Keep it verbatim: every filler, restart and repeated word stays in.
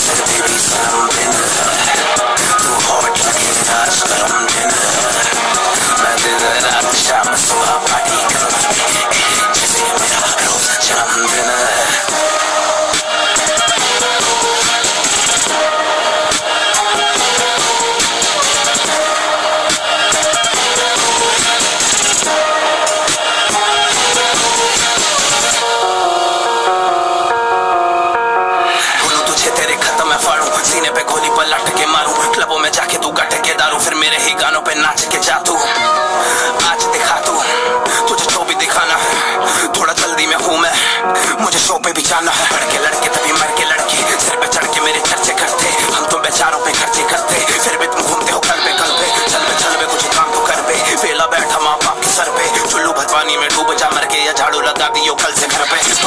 सकते भी सनम दिन तू हॉट लगे आज गरम दिन मैं दिन रात शाम सुबह पार्टी करूँ जैसे मेरा रोज जन्मदिन सीने पे गोली पलट के मारूं क्लबों में जाके तू गट के दारू फिर मेरे ही गानों पे नाच के जा तू आज दिखा तू तुझे जो भी दिखाना है थोड़ा जल्दी में हूँ मैं मुझे शो पे भी जाना है बढ़ के लड़के तभी मर के लड़के सिर पे चढ़ के मेरे चर्चे करते हम तो बेचारों पे खर्चे करते फिर भी तुम घूमते हो कल पे कल पे चल पे चल पे कुछ काम तो कर पे वेला बैठा माँ बाप के सर पे चुल्लू भतवानी में डूब जा मर के या झाड़ू लगा दियो कल से घर पे